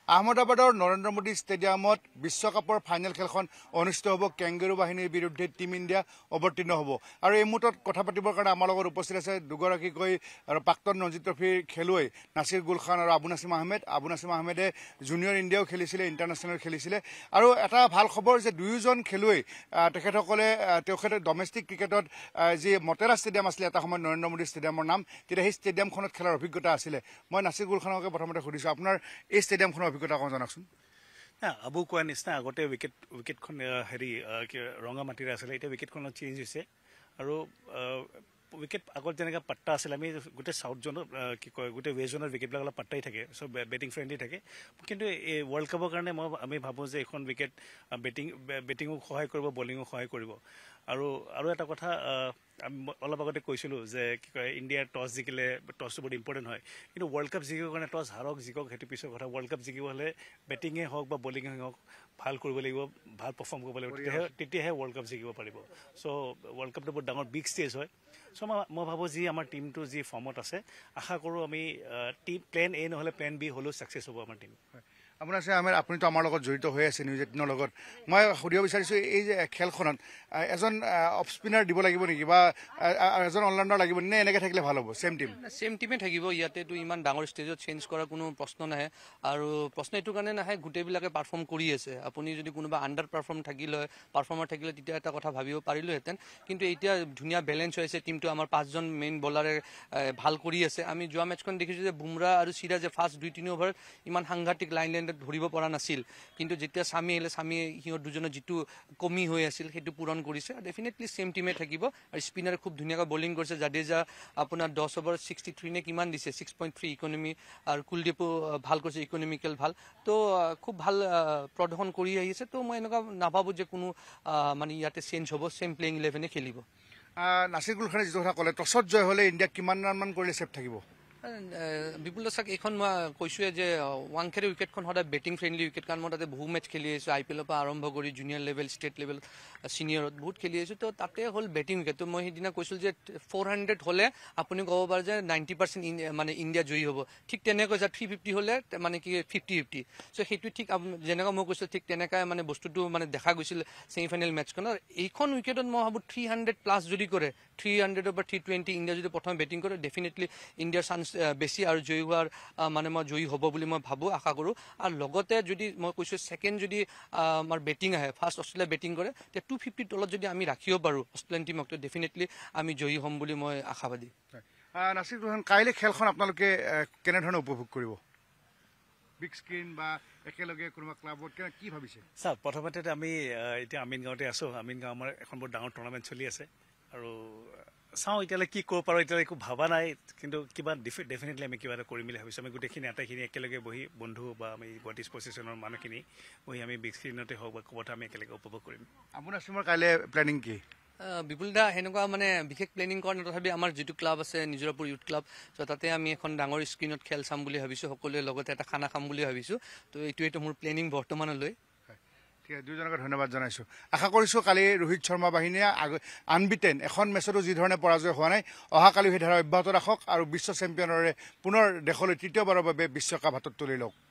আহমেদাবাদৰ নৰেন্দ্ৰ মোদী ষ্টেডিয়ামত বিশ্বকাপৰ ফাইনেল খেলখন অনুষ্ঠিত হ'ব। কেংগেৰু বাহিনীৰ বিৰুদ্ধে টিম ইণ্ডিয়া অৱতীৰ্ণ হ'ব আৰু এই মুহূৰ্তত কথা পাতিবৰ কাৰণে আমাৰ লগত উপস্থিত আছে দুগৰাকীকৈ আৰু প্ৰাক্তন ৰঞ্জী ট্ৰফিৰ খেলুৱৈ নাছিৰ গুল খান আৰু আবু নাছিম আহমেদ। আবু নাছিম আহমেদে জুনিয়ৰ ইণ্ডিয়াও খেলিছিলে, ইণ্টাৰনেশ্যনেল খেলিছিলে আৰু এটা ভাল খবৰ যে দুয়োজন খেলুৱৈ তেখেতসকলে ডমেষ্টিক ক্ৰিকেটত যি মটেৰা ষ্টেডিয়াম আছিলে এটা সময়ত নৰেন্দ্ৰ মোদী ষ্টেডিয়ামৰ নাম, তেতিয়া সেই ষ্টেডিয়ামখনত খেলাৰ অভিজ্ঞতা আছিলে। মই নাছিৰ গুল খানকে প্ৰথমতে সুধিছোঁ, আপোনাৰ এই ষ্টেডিয়ামখনৰ অভিজ্ঞতা অকণ জনাওকচোন। আবু কোৱা নিচিনা আগতে উইকেটখন হেৰি ৰঙা মাটিৰে আছিলে, এতিয়া উইকেটখনত চেঞ্জ হৈছে আৰু উইকেট আগত যেনেকৈ পাট্টা আছিলে, আমি গোটেই চাউথ জোনত কি কয় গোটেই ৱেষ্ট জোনৰ উইকেটবিলাক অলপ পাট্টাই থাকে, চব বেটিং ফ্ৰেণ্ডলি থাকে। কিন্তু এই ৱৰ্ল্ড কাপৰ কাৰণে আমি ভাবোঁ যে এইখন উইকেট বেটিঙো সহায় কৰিব, বলিঙো সহায় কৰিব। আৰু এটা কথা অলপ আগতে কৈছিলোঁ যে কি কয় ইণ্ডিয়াৰ টছ জিকিলে, টছটো বহুত ইম্পৰ্টেণ্ট হয়, কিন্তু ৱৰ্ল্ড কাপ জিকিবৰ কাৰণে টছ হাৰক জিকক সেইটো পিছৰ কথা। ৱৰ্ল্ড কাপ জিকিব হ'লে বেটিঙে হওক বা বলিঙে হওক ভাল কৰিব লাগিব, ভাল পাৰফৰ্ম কৰিব লাগিব, তেতিয়াহে ৱৰ্ল্ড কাপ জিকিব পাৰিব। চ' ৱৰ্ল্ড কাপটো বহুত ডাঙৰ বিগ ষ্টেজ হয়। চ' মই ভাবোঁ যি আমাৰ টিমটো যি ফৰ্মত আছে, আশা কৰোঁ আমি প্লেন এ নহ'লে প্লেন বি হ'লেও ছাকচেছ হ'ব আমাৰ টিম। আপোনাৰ আপুনিতো আমাৰ লগত জড়িত হৈ আছে নিউজ 18ৰ লগত। মই সুধিব বিচাৰিছোঁ এই যে খেলখনত এজন অফ স্পিনাৰ দিব লাগিব নেকি বা এজন অলৰাউণ্ডাৰ লাগিব নে এনেকৈ থাকিলে ভাল হ'ব? ছেম টিমে থাকিব। ইয়াতেতো ইমান ডাঙৰ ষ্টেজত চেঞ্জ কৰাৰ কোনো প্ৰশ্ন নাহে আৰু প্ৰশ্ন এইটো কাৰণে নাহে গোটেইবিলাকে পাৰফৰ্ম কৰি আছে। আপুনি যদি কোনোবা আণ্ডাৰ পাৰফৰ্মাৰ থাকিলে তেতিয়া এটা কথা ভাবিব পাৰিলোহেঁতেন, কিন্তু এতিয়া ধুনীয়া বেলেঞ্চ হৈ আছে টিমটো। আমাৰ 5জন মেইন বলাৰে ভাল কৰি আছে। আমি যোৱা মেটছখন দেখিছোঁ যে বুমৰা আৰু চিৰাজে ফাৰ্ষ্ট 2-3 অভাৰত ইমান সাংঘাতিক লাইন ধৰিব পৰা নাছিল, কিন্তু যেতিয়া স্বামী আহিলে স্বামীয়ে সিহঁত দুজনৰ যিটো কমি হৈ আছিল সেইটো পূৰণ কৰিছে। ডেফিনেটলি ছেম টিমে থাকিব আৰু স্পিনাৰে খুব ধুনীয়াকৈ বলিং কৰিছে। জাদেজা আপোনাৰ 10 অভাৰত 63 নে কিমান দিছে, 6.3 ইকনমি, আৰু কুলদীপো ভাল কৰিছে, ইকনমিকেল ভাল। তো খুব ভাল প্ৰদৰ্শন কৰি আহিছে। তো মই এনেকুৱা নাভাবোঁ যে কোনো মানে ইয়াতে চেঞ্জ হ'ব, ছেম প্লেইং 11 খেলিব। নাছিৰ গুল খানে যিটো কথা ক'লে, টছত জয় হ'লে ইণ্ডিয়াক কিমান ৰানমান কৰিলে ছেফ থাকিব? বিপুল দাসাক এইখন মই কৈছোঁৱে যে ৱাংখেৰে উইকেটখন সদায় বেটিং ফ্ৰেণ্ডলি উইকেট, কাৰণ মই তাতে বহু মেচ খেলি আহিছোঁ, IPL পৰা আৰম্ভ কৰি জুনিয়ৰ লেভেল, ষ্টেট লেভেল, ছিনিয়ৰত বহুত খেলি আহিছোঁ। তো তাতে হ'ল বেটিং উইকেট। তো মই সেইদিনা কৈছিলোঁ যে 400 হ'লে আপুনি ক'ব পাৰে যে 90% মানে ইণ্ডিয়া জয়ী হ'ব। ঠিক তেনেকৈ কৈছে 350 হ'লে মানে কি 50-50। চ' সেইটো ঠিক যেনেকৈ মই কৈছিলোঁ ঠিক তেনেকৈ মানে বস্তুটো মানে দেখা গৈছিল ছেমিফাইনেল মেটছখনত। এইখন উইকেটত মই ভাবোঁ 300+ যদি কৰে, 300 বা 320 ইণ্ডিয়া যদি প্ৰথমে বেটিং কৰে, ডেফিনেটলি ইণ্ডিয়াৰ চান্স বেছি আৰু জয়ী হোৱাৰ মানে মই জয়ী হ'ব বুলি মই ভাবোঁ, আশা কৰোঁ। আৰু লগতে যদি মই কৈছোঁ ছেকেণ্ড যদি আমাৰ বেটিং আহে, ফাৰ্ষ্ট অষ্ট্ৰেলিয়া বেটিং কৰে, তেতিয়া 250 তলত যদি আমি ৰাখিব পাৰোঁ অষ্ট্ৰেলিয়ান টিমক, তো ডেফিনেটলি আমি জয়ী হ'ম বুলি মই আশাবাদী। নাছিৰ গুল খান, কাইলৈ খেলখন আপোনালোকে কেনেধৰণে উপভোগ কৰিব? বিগ স্ক্ৰীণ বা একেলগে কোনোবা ক্লাবত কি ভাবিছে? ছাৰ প্ৰথমতে আমি এতিয়া আমিন গাঁৱতে আছোঁ। আমিন গাঁও আমাৰ এখন বৰ ডাঙৰ টুৰ্ণামেণ্ট চলি আছে আৰু চাওঁ এতিয়ালৈ কি কৰিব পাৰোঁ, এতিয়ালৈ একো ভবা নাই, কিন্তু কিবা ডেফিনেটলি আমি কিবা এটা কৰিম বুলি ভাবিছোঁ। আমি গোটেইখিনি আটাইখিনি একেলগে বহি বন্ধু বা আমি গুৱাহাটী স্পৰ্টছ ষ্টেচনৰ মানুহখিনি বহি আমি বিগ স্ক্ৰীণতে হওক বা ক'ৰবাত আমি একেলগে উপভোগ কৰিম। আপোনাৰ কাইলৈ প্লেনিং কি? বিপুল দা সেনেকুৱা মানে বিশেষ প্লেনিং কৰা নাই, তথাপি আমাৰ যিটো ক্লাব আছে নিজৰাপুৰ ইউথ ক্লাব, চ' তাতে আমি এখন ডাঙৰ স্ক্ৰীণত খেল চাম বুলি ভাবিছোঁ, সকলোৱে লগতে এটা খানা খাম বুলি ভাবিছোঁ। তো এইটোৱেইটো মোৰ প্লেনিং বৰ্তমানলৈ। ঠিক আছে, দুয়োজনকে ধন্যবাদ জনাইছোঁ। আশা কৰিছোঁ কালি ৰোহিত শৰ্মা বাহিনীয়ে আনবিটেন এখন মেচতো যিধৰণে পৰাজয় হোৱা নাই, অহাকালি সেই ধাৰা অব্যাহত ৰাখক আৰু বিশ্ব চেম্পিয়নৰে পুনৰ দেশলৈ তৃতীয়বাৰৰ বাবে বিশ্বকাপ হাতত তুলি লওক।